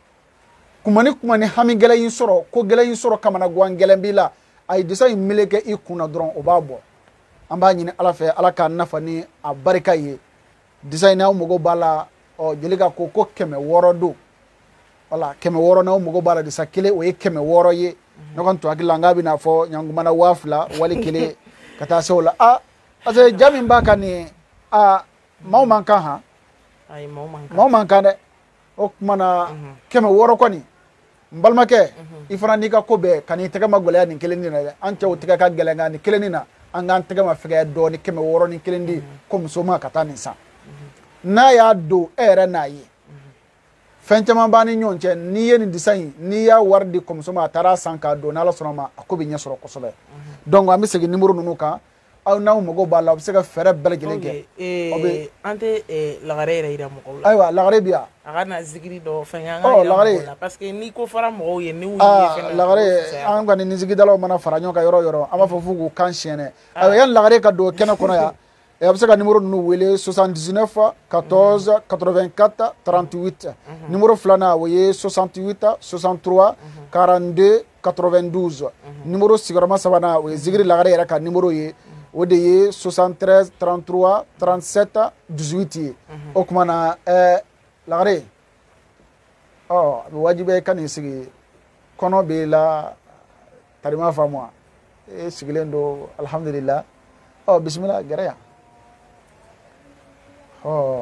kuma ni kuma ni hami gɛlɛn y'i sɔrɔ ko gɛlɛn y'i sɔrɔ kamana gan gɛlɛn b'i la a ye design in meleke i kunna dɔrɔn o b'a bɔ an b'a ɲini Ala fɛ Ala k'a nafa ni a barika ye design n'aw mago b'a la ɔ Jelika ko ko kɛmɛ wɔɔrɔ don wala kɛmɛ wɔɔrɔ n'aw mago b'a la design kelen o ye kɛmɛ wɔɔrɔ ye ne kɔni tun hakili la n k'a bɛna fɔ ɲangumana waa fila wali kelen ka taa se o la ah parce que ja min b'a kan nin ah maaw man kan han ayi maaw man kan maaw man kan dɛ o kumana kɛmɛ wɔɔrɔ kɔni n balimakɛ i fana n'i ka ko bɛɛ ka n'i tɛgɛ ma gɛlɛya nin kelen nin na dɛ an cɛw tɛgɛ ka gɛlɛn nka nin kelen nin na an k'an tɛgɛ ma fɛgɛya dɔɔni kɛmɛ wɔɔrɔ ni kelen di ko muso ma ka taa nin san n'a y'a don e yɛrɛ n'a ye fɛn caman b'an ni ɲɔgɔn cɛ n'i ye nin design n'i y'a wari di kɔmuso ma a taara san k'a don n'Ala sɔnna ma a ko bɛ ɲɛ sɔrɔ kosɛbɛ donc an bɛ segin numéro ninnu kan aw n'aw mago b'a la a bɛ se ka fɛɛrɛ bɛɛ lajɛlen kɛ an tɛ lagare yɛrɛ yira mɔgɔw la ayiwa lagare bɛ yan a ka na zikiri dɔ fɛn an ka yira mɔgɔw la parce que n'i ko fara mɔgɔw ye n'u ye lagare an kɔni ni zikidalaw mana fara ɲɔgɔn kan yɔrɔ yɔrɔ an b'a fɔ f'u k'u kan siyɛnɛ ayiwa yanni lagare ka don kɛnɛ kɔnɔ yan a bɛ se ka numéro ninnu wele soixante-dix-neuf quatorze quatre-vingt-quatre trente-huit numéro filanan o ye soixante-huit soixante-trois quarante-deux quatre-vingt-douze numéro sigiyɔrɔma sabanan o ye zikiri lagare yɛrɛ ka numéro ye o de ye soixante-treize trente-trois trente-sept dix-huit ye o kumana ɛɛ lagare ɔ a bɛ wajibi i ka n'i sigi kɔnɔ b'i la tarima faamu wa e sigilen don alhamdulillah ɔ bisimila gɛrɛ yan ɔ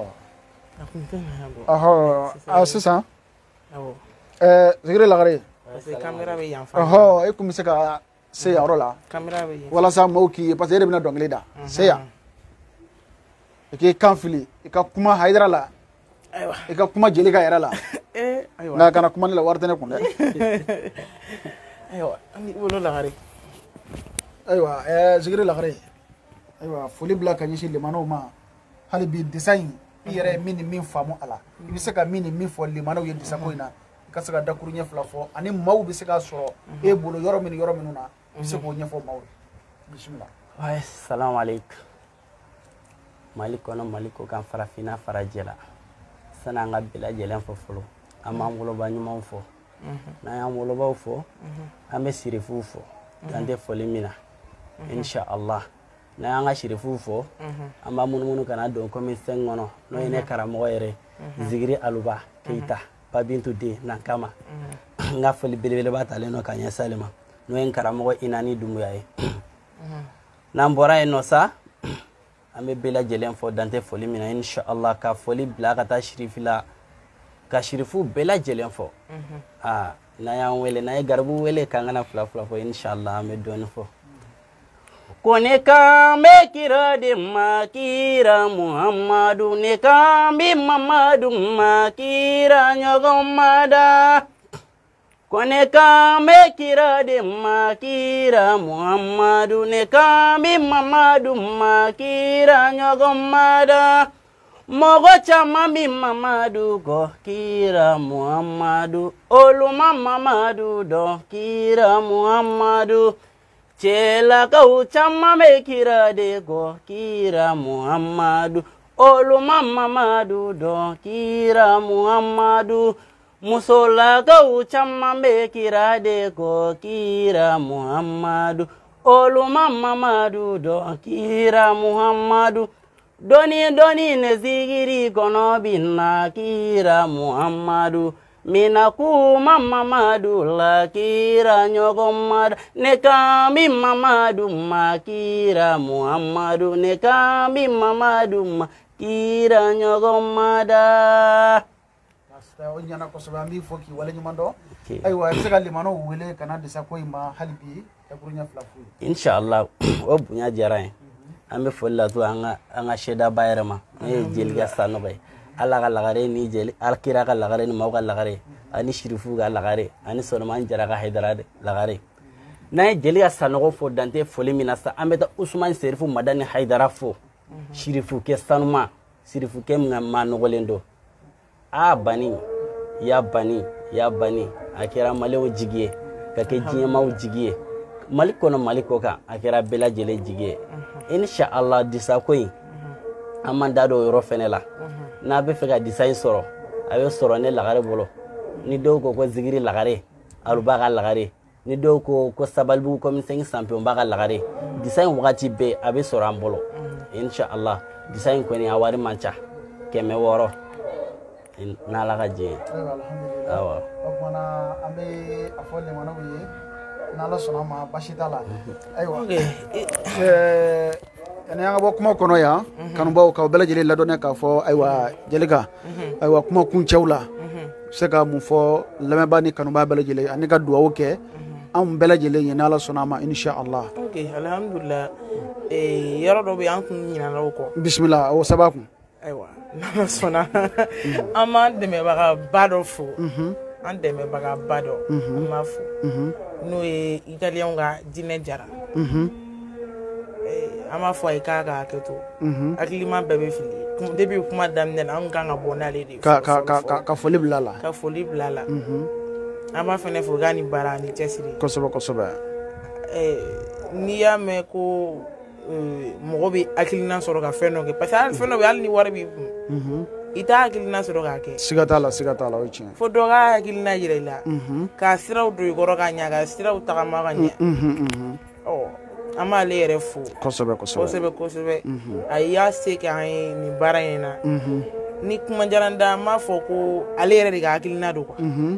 ɔhɔ sisan ɛɛ zikiri lagare ɔhɔ e kun bɛ se ka se yan yɔrɔ la walasa maaw k'i ye parce que e de bɛna dɔnkili da se yan i k'i kan fili i ka kuma Haidara la i ka kuma Jelika yɛrɛ la nka kana kuma ne la wari tɛ ne kun dɛ ayiwa an b'i wolo lagare ayiwa ɛɛ zikiri lagare ayiwa foli bila ka ɲɛsin limanaw ma hali bi design i yɛrɛ ye min ni min faamu a la i bɛ se ka min ni min fɔ limanaw ye design ko in na i ka se ka dakuru ɲɛ fila fɔ ani maaw bɛ se ka sɔrɔ e bolo yɔrɔ min yɔrɔ minnu na i bɛ se k'o ɲɛfɔ maaw ye bisimila. waaye salamu aleykum Mali kɔnɔ Mali ko kan farafinna farajɛ la sani an ka bɛɛ lajɛlen fɔ fɔlɔ an b'an woloba ɲumanw fɔ n'an y'an wolobaw fɔ an bɛ sirifuw fɔ dan tɛ fɔli min na insha Allah n'an y'an ka sirifuw fɔ an b'a munumunu kana don komi sɛn kɔnɔ n'o ye ne karamɔgɔ yɛrɛ Zikiri Aluba Keita Babintu Den Nankama n ka foli belebeleba talen nɔ ka ɲɛsin ale ma n'o ye n karamɔgɔ Inani Dunbuya ye n'an bɔra yen nɔ sa an bɛ bɛɛ lajɛlen fɔ dan tɛ foli min na insha Allah ka foli bila ka taa sirifi la ka sirifu bɛɛ lajɛlen fɔ aa n'an y'an wele n'an ye garibu wele k'an kana fila fila fɔ insha Allah an bɛ dɔɔnin fɔ ko ne kan bɛ kira de ma kira Muhammadu ne kan bɛ Mamadu ma kira ɲɔgɔn ma da kone kame kira de makira Muhammadu ne kami Mamadu makira nyogomada mogo chama mi Mamadu go kira Muhammadu oluma Mamadu do kira Muhammadu chela kau chama me kira de go kira Muhammadu oluma Mamadu do kira Muhammadu musola kau chama me kira de go kira Muhammadu oluma Mamadu do kira Muhammadu doni doni ne zigiri kono binna kira Muhammadu mina kuma Mamadu la kira nyogomada ne kami Mamadu makira Muhammadu ne kami Mamadu makira nyogomada o nyana ko sabambi foki wala nyumando ay wa sega limano wele kana disa ko ima halbi e burunya flafu inshallah o bunya jarain ambe folla to anga anga sheda bayrama e jelga sano bay ala ga lagare ni jeli alkira ga lagare ni mawga lagare ani shirifu ga lagare ani sonoman jara ga haydarade lagare na jeli ga sano ko fo dante foli minasa ambe ta usman serifu madani haydara fo shirifu ke sanuma shirifu ke ngama no golendo a bani ya bani ya bani akira malewo jigiye kake jiyamaw jigiye malikono malikoka akira bela jele jigiye insha Allah disa koy amanda do yoro fenela na be fega design soro ayo soro ne lagare bolo ni do ko ko zigiri lagare aluba ga lagare ni do ko ko sabalbu comme cinq champion ba ga lagare design wakati be abe soro ambolo insha Allah design ko ni awari mancha keme woro na laga je awa mana ambe afole mana wi na la sona ma bashitala aywa eh ene nga bo kuma kono ya kanu bawo ka bela jeli la done ka fo aywa jelika aywa kuma kun chawla seka mu fo lame bani kanu ba bela jeli ani ka duwa oke am bela jeli na la sona ma insha Allah okay alhamdulillah eh yaro do be an kun nyina la ko bismillah o sabaku aywa na sona ama deme baga bado fo an deme baga bado ma fo no e italien ga dine jara eh ama fo ay kaga keto akilima bebe fili depuis kuma damne an ganga bonale de ka ka ka ka foli blala ka foli blala ama fene fo gani barani tesiri kosoba kosoba eh ni ya me ko mogo bi akilina soro ka feno ke parce que feno bi al ni wara bi ita akilina soro ka ke sigatala sigatala o chin fo do ga akilina jirela ka siraw do goro ka nya ga siraw ta ma ga nya oh ama le yere fo kosobe kosobe kosobe kosobe aya se ka ni barayena ni kuma jaranda ma fo ko ale yere ga akilina do ko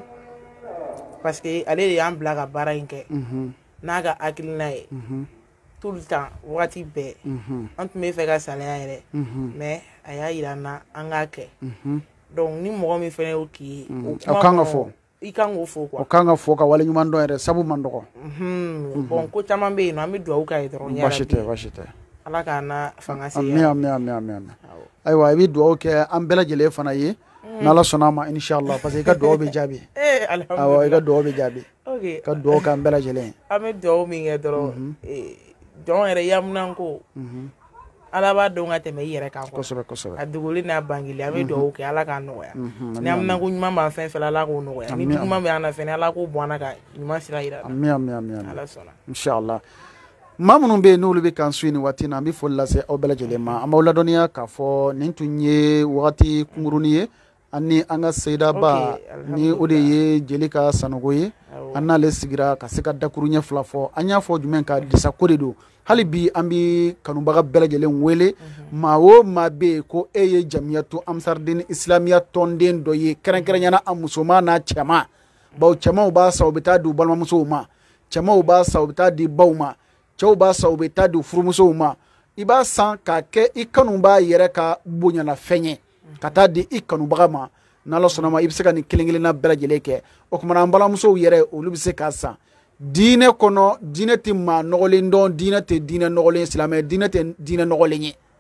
parce que ale ya ambla ga barayenke na ga akilina e tout le temps wati be on me fait ga salaire mais aya irana anga ke donc ni mo mi fene o ki o kanga fo i kanga fo quoi o kanga fo ka wala nyuma ndo ere sabu mandoko bon ko chama be no ami do au ka idro nya bashite bashite ala kana fanga se ya mi mi mi mi aywa bi do ke am bela jele fana yi na la sonama inshallah parce que ka do be jabi eh alhamdulillah awa ka do be jabi okay ka do ka bela jele ami do mi ngedro eh don ere yamnan ko ala ba do ngate me yere ka ko kosobe kosobe aduguli na bangili ame do ke ala ka no ya ni amna ko nyuma ma fen fela la ko no ya ni nyuma me ana fen ala ko bona ka nyuma sira ira ami ami ami ala sona inshallah mamunun be nulu be kan suini watina mi folla se o bela jele ma amawla doniya ka fo nin tunye wati kunguruni ye ani anga seida ba ni ode ye jelika sanogoye anna le sigira ka seka dakurunya flafo anya fo jumen ka disa kodedo halibi ambi kanubaga bela jelen wele mawo mabe ko eye jamiyatu amsardin islamiyat tonden do ye kerenkerenya am musumana chama baw chama ba sawbita du balma musuma chama ba sawbita di bawma chaw ba sawbita du furmusuma iba san ka ke ikanuba yere ka bunya na fenye kata di ikanubaga ma nalo sonama ibseka ni kilingilina bela jeleke o kuma na mbala muso yere olu bise ka san dine kono dine ti ma nogolin don dine te dine nogolin islamé dine te dine nogolin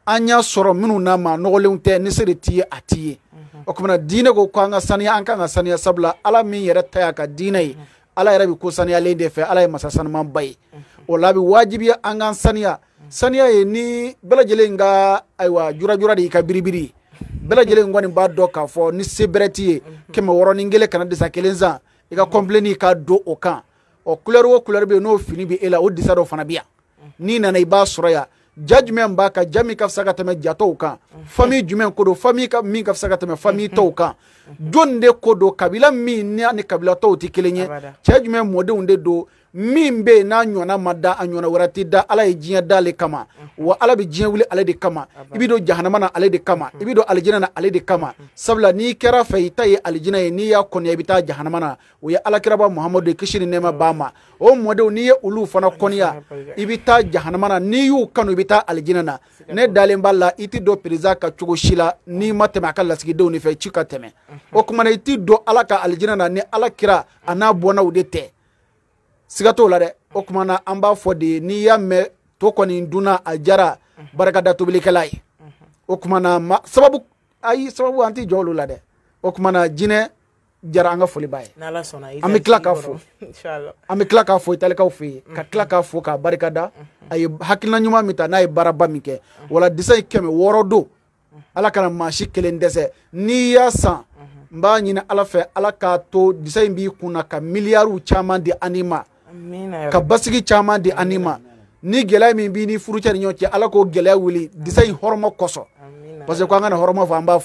an y'a sɔrɔ minnu n'a ma nɔgɔlenw tɛ ni se de t'i ye a t'i ye o kumana diinɛ ko ko an ka saniya an kan ka saniya sabula ala min yɛrɛ ta y'a ka diinɛ ye ala yɛrɛ bɛ ko saniyalen de fɛ ala ye masa sanumanba ye o la a bɛ wajibiya an k'an saniya saniya ye ni bɛɛ lajɛlen ka ayiwa jurajura de y'i ka biribiri bɛɛ lajɛlen kɔni b'a dɔn k'a fɔ ni se bɛrɛ t'i ye kɛmɛ wɔɔrɔ ni kelen kana disa kelen san i ka kɔnpileni ka don o kan ɔ couleur o couleur bɛ yen n'o fini bɛ e la o disa dɔ fana bɛ yan n'i nana i b'a sɔrɔ yan ja jumɛn b'a kan ja min ka fisa ka tɛmɛ ja tɔw kan famille jumɛn ko don famille ka min ka fisa ka tɛmɛ famille tɔw kan jɔn de ko don kabila min ni kabila tɔw tɛ kelen ye cɛ jumɛn mɔdenw de don min bɛ yen n'a ɲɔgɔnna ma da a ɲɔgɔnna wɛrɛ tɛ da ala ye diɲɛ da ale kama wa ala bɛ diɲɛ wuli ale de kama i bɛ don jahanama na ale de kama i bɛ don alijinɛ na ale de kama sabula n'i kɛra fɛ i ta ye alijinɛ ye n'i y'a kɔniya i bɛ taa jahanama na o ye alakiraba muhamadu ye kisi ni nɛɛma b'a ma o mɔdenw n'i ye olu fana kɔniya i bɛ taa jahanama na n'i y'u kanu i bɛ taa alijinɛ na ne dalen b'a la i tɛ don perezan ka cogo si la n'i ma tɛmɛ a ka lasigidenw de fɛ ci ka tɛmɛ o kumana i tɛ don ala ka alijinɛ na ni ala kira a n'a bɔnnaw de tɛ siga t'o la dɛ o kumana an b'a fɔ de n'i y'a mɛn to kɔni dunna a jara barika da tobilikɛla ye o kumana ma sababu ayi sababu an tɛ jɔ olu la dɛ o kumana jinɛ jara an ka foli b'a ye an bɛ tila k'a fɔ an bɛ tila k'a fɔ italikaw fɛ yen ka tila k'a fɔ k'a barika da a ye hakilina ɲuman min ta n'a ye baaraba min kɛ wala disa ye kɛmɛ wɔɔrɔ don ala kana maa si kelen dɛsɛ n'i y'a san n b'a ɲini ala fɛ ala k'a to disa in b'i kunna ka miliyariw caman di ani ma ka basigi caman di ani ma ni gɛlɛya min b'i ni furucɛ ni ɲɔgɔn cɛ ala k'o gɛlɛya wuli disa in hɔrɔma kosɔn parce que ko an kana hɔrɔma fɔ an b'a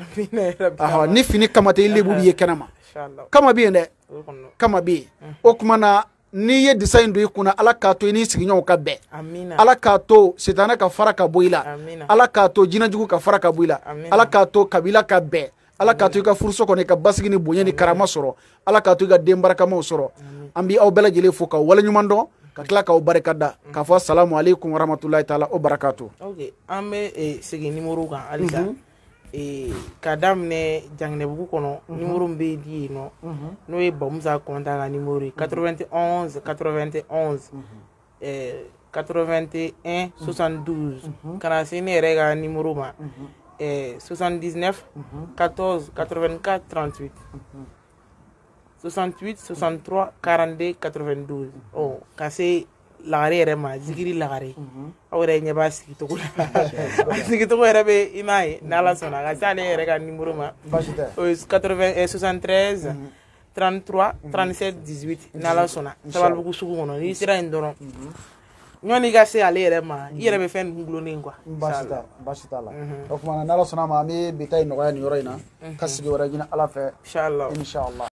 fɔ ni fini kama tɛ i lebu b'i ye kɛnɛma kama bɛ yen dɛ kama bɛ yen o tuma na n'i ye disa in don i kunna ala k'a to i n'i sigiɲɔgɔnw ka bɛn ala k'a to sitanɛ ka fara ka bɔ i la ala k'a to jinɛjugu ka fara ka bɔ i la ala k'a to kabila ka bɛn ala k'a to i ka furuso kɔnɔ i ka basigi ni bonya ni karama sɔrɔ ala k'a to i ka den barakamaw sɔrɔ an bɛ aw bɛɛ lajɛlen fo k'aw waleɲuman dɔn ka tila k'aw barika da k'a fɔ salamu aleykum warahmatulahi taala o barakatu ok an bɛ segin nimoro kan halisa ka daminɛ janginɛbugu kɔnɔ nimoro min bɛ di yen nɔ n'o ye bamusa kɔnta ka nimoro ye quatre-vingt-onze quatre-vingt-onze quatre-vingt-un soixante-douze kana se ne yɛrɛ ka nimoro ma soixante-dix-neuf quatorze quatre-vingt-quatre trente-huit soixante-huit soixante-trois quarante-deux quatre-vingt-douze oh ka se lagare yɛrɛ ma zikiri lagare aw yɛrɛ ɲɛ b'a sigicogo la a sigicogo yɛrɛ bɛ i m'a ye n'ala sɔnna ka se ale yɛrɛ ka nimoro ma o ye soixante-treize trente-trois trente-sept dix-huit n'ala sɔnna Sabalibugu sugu kɔnɔ n'i sera yen dɔrɔn ɲɔni ka se ale yɛrɛ ma i yɛrɛ bɛ fɛn ninnu gulonnen quoi baasi t'a la o kumana n'ala sɔnna ma an bɛ bi ta in nɔgɔya nin yɔrɔ in na ka sigi wɛrɛ ɲini ala fɛ inshallah